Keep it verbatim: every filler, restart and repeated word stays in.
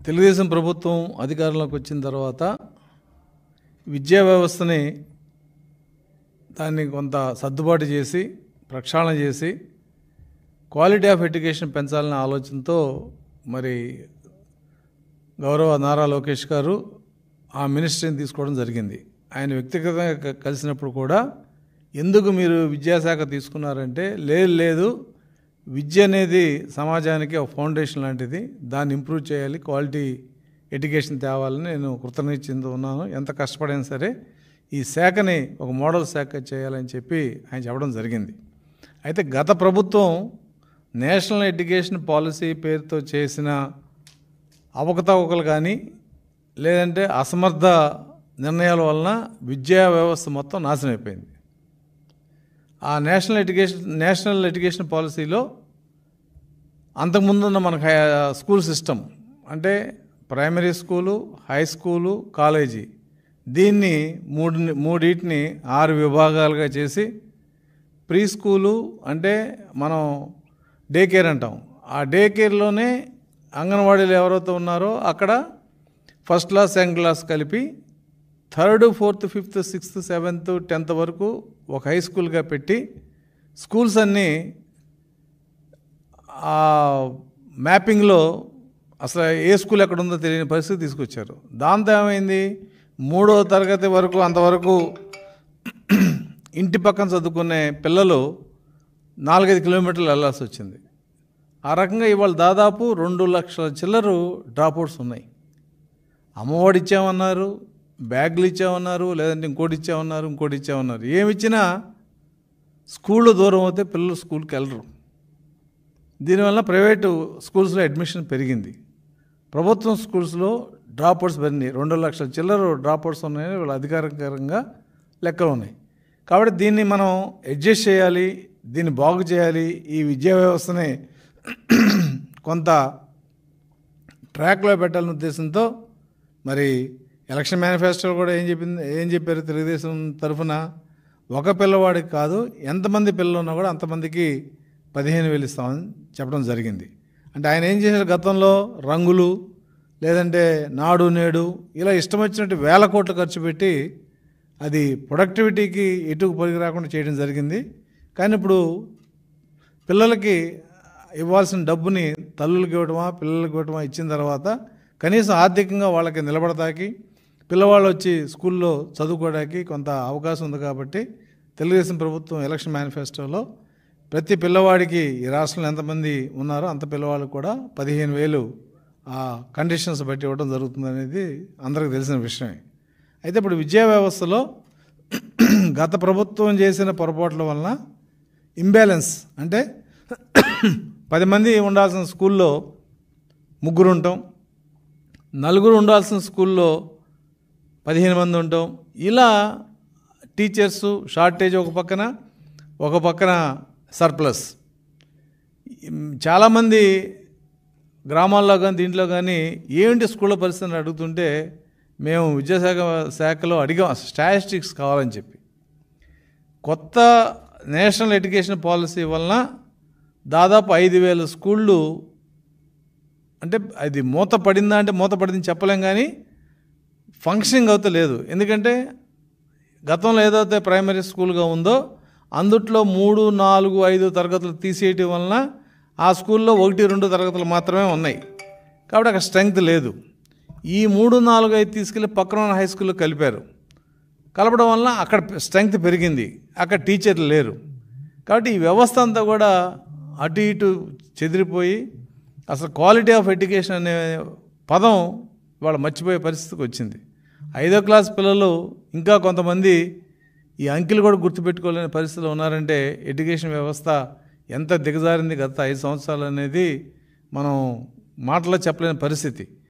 తెలుగుదేశం ప్రభుత్వం అధికారంలోకి వచ్చిన తర్వాత విద్యా వ్యవస్థని దాన్ని కొంత సర్దుబాటు చేసి ప్రక్షాళన చేసి క్వాలిటీ ఆఫ్ ఎడ్యుకేషన్ పెంచాలనే ఆలోచనతో మరి గౌరవ నారా లోకేష్ గారు ఆ మినిస్ట్రీని తీసుకోవడం జరిగింది. ఆయన వ్యక్తిగతంగా కలిసినప్పుడు కూడా ఎందుకు మీరు విద్యాశాఖ తీసుకున్నారంటే లేదు లేదు విద్య అనేది సమాజానికి ఒక ఫౌండేషన్ లాంటిది, దాన్ని ఇంప్రూవ్ చేయాలి, క్వాలిటీ ఎడ్యుకేషన్ తేవాలని నేను కృతనిశ్చయంతో ఉన్నాను. ఎంత కష్టపడైనా సరే ఈ శాఖని ఒక మోడల్ శాఖ చేయాలని చెప్పి ఆయన చెప్పడం జరిగింది. అయితే గత ప్రభుత్వం నేషనల్ ఎడ్యుకేషన్ పాలసీ పేరుతో చేసిన అవకతవకలు కానీ లేదంటే అసమర్థ నిర్ణయాల వలన విద్యా వ్యవస్థ మొత్తం నాశనం అయిపోయింది. ఆ నేషనల్ ఎడ్యుకేషన్ నేషనల్ ఎడ్యుకేషన్ పాలసీలో అంతకుముందున్న మనకు స్కూల్ సిస్టమ్ అంటే primary school, high school, college, దీన్ని మూడు మూడింటిని ఆరు విభాగాలుగా చేసి ప్రీ స్కూలు అంటే మనం డే కేర్ అంటాం, ఆ డే కేర్లోనే అంగన్వాడీలు ఎవరైతే ఉన్నారో అక్కడ ఫస్ట్ క్లాస్ సెకండ్ క్లాస్ కలిపి third fourth fifth sixth seventh tenth వరకు ఒక హై స్కూల్గా పెట్టి స్కూల్స్ అన్నీ ఆ మ్యాపింగ్లో అసలు ఏ స్కూల్ ఎక్కడ ఉందో తెలియని పరిస్థితి తీసుకొచ్చారు. దాంతో ఏమైంది, మూడో తరగతి వరకు అంతవరకు ఇంటి పక్కన చదువుకునే పిల్లలు నాలుగైదు కిలోమీటర్లు వెళ్ళాల్సి వచ్చింది. ఆ రకంగా ఇవాళ దాదాపు రెండు లక్షల చిల్లరు డ్రాప్అవుట్స్ ఉన్నాయి. అమ్మఒడి ఇచ్చామన్నారు, బ్యాగులు ఇచ్చామన్నారు, లేదంటే ఇంకోటి ఇచ్చామన్నారు ఇంకోటి ఇచ్చామన్నారు ఏమి ఇచ్చినా స్కూళ్ళు దూరం అయితే పిల్లలు స్కూల్కి వెళ్ళరు. దీనివల్ల ప్రైవేటు స్కూల్స్లో అడ్మిషన్ పెరిగింది, ప్రభుత్వం స్కూల్స్లో డ్రాప్అవుట్స్ పెరిగినాయి. రెండు లక్షల చిల్లరు డ్రాప్అవుట్స్ ఉన్నాయని వీళ్ళు అధికారికంగా లెక్కలు ఉన్నాయి. కాబట్టి దీన్ని మనం అడ్జస్ట్ చేయాలి, దీన్ని బాగు చేయాలి, ఈ విద్యా వ్యవస్థని కొంత ట్రాక్లో పెట్టాలనే ఉద్దేశంతో మరి ఎలక్షన్ మేనిఫెస్టోలో కూడా ఏం చెప్పింది ఏం చెప్పారు తెలుగుదేశం తరఫున, ఒక పిల్లవాడికి కాదు ఎంతమంది పిల్లలు ఉన్నా కూడా అంతమందికి పదిహేను వేలు ఇస్తామని చెప్పడం జరిగింది. అంటే ఆయన ఏం చేశారు, గతంలో రంగులు లేదంటే నాడు నేడు ఇలా ఇష్టం వచ్చినట్టు వేల కోట్లు ఖర్చు పెట్టి అది ప్రొడక్టివిటీకి ఎటుకు పరికి రాకుండా చేయడం జరిగింది. కానీ ఇప్పుడు పిల్లలకి ఇవ్వాల్సిన డబ్బుని తల్లులకి ఇవ్వటమా పిల్లలకి ఇవ్వటమా ఇచ్చిన తర్వాత కనీసం ఆర్థికంగా వాళ్ళకి నిలబడతాకి పిల్లవాళ్ళు వచ్చి స్కూల్లో చదువుకోవడానికి కొంత అవకాశం ఉంది. కాబట్టి తెలుగుదేశం ప్రభుత్వం ఎలక్షన్ మేనిఫెస్టోలో ప్రతి పిల్లవాడికి ఈ రాష్ట్రంలో ఎంతమంది ఉన్నారో అంత పిల్లవాళ్ళకి కూడా పదిహేను వేలు ఆ కండిషన్స్ బట్టి ఇవ్వడం జరుగుతుంది అనేది అందరికీ తెలిసిన విషయమే. అయితే ఇప్పుడు విద్యా వ్యవస్థలో గత ప్రభుత్వం చేసిన పొరపాట్ల వలన ఇంబ్యాలెన్స్ అంటే పది మంది ఉండాల్సిన స్కూల్లో ముగ్గురు ఉంటాం, నలుగురు ఉండాల్సిన స్కూల్లో పదిహేను మంది ఉంటాం. ఇలా టీచర్సు షార్టేజ్ ఒక పక్కన, ఒక పక్కన సర్ప్లస్. చాలామంది గ్రామాల్లో కానీ దీంట్లో కానీ ఏమిటి స్కూళ్ళ పరిస్థితిని అడుగుతుంటే మేము విద్యాశాఖ శాఖలో అడిగాం స్టాటిస్టిక్స్ కావాలని చెప్పి. కొత్త నేషనల్ ఎడ్యుకేషన్ పాలసీ వలన దాదాపు ఐదు వేల స్కూళ్ళు అంటే అది మూత పడిందా అంటే మూత పడిందని చెప్పలేం, కానీ ఫంక్షనింగ్ అవుతా లేదు. ఎందుకంటే గతంలో ఏదైతే ప్రైమరీ స్కూల్గా ఉందో అందుట్లో మూడు నాలుగు ఐదు తరగతులు తీసేయటం వలన ఆ స్కూల్లో ఒకటి రెండు తరగతులు మాత్రమే ఉన్నాయి. కాబట్టి అక్కడ స్ట్రెంగ్త్ లేదు. ఈ మూడు నాలుగు ఐదు తీసుకెళ్ళి పక్కన హై స్కూల్లో కలిపారు. కలపడం వలన అక్కడ స్ట్రెంగ్త్ పెరిగింది, అక్కడ టీచర్లు లేరు. కాబట్టి ఈ వ్యవస్థ అంతా కూడా అటు ఇటు చెదిరిపోయి అసలు క్వాలిటీ ఆఫ్ ఎడ్యుకేషన్ అనే పదం వాళ్ళు మర్చిపోయే పరిస్థితికి వచ్చింది. ఐదో క్లాస్ పిల్లలు ఇంకా కొంతమంది ఈ అంకెలు కూడా గుర్తుపెట్టుకోలేని పరిస్థితిలో ఉన్నారంటే ఎడ్యుకేషన్ వ్యవస్థ ఎంత దిగజారింది గత ఐదు సంవత్సరాలు అనేది మనం మాటలో చెప్పలేని పరిస్థితి.